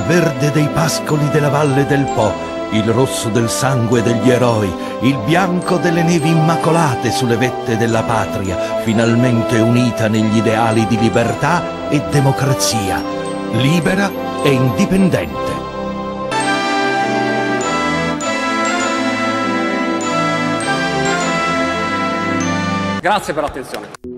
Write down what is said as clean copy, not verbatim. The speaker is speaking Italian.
verde dei pascoli della valle del Po, il rosso del sangue degli eroi, il bianco delle nevi immacolate sulle vette della patria, finalmente unita negli ideali di libertà e democrazia, libera e indipendente. Grazie per l'attenzione.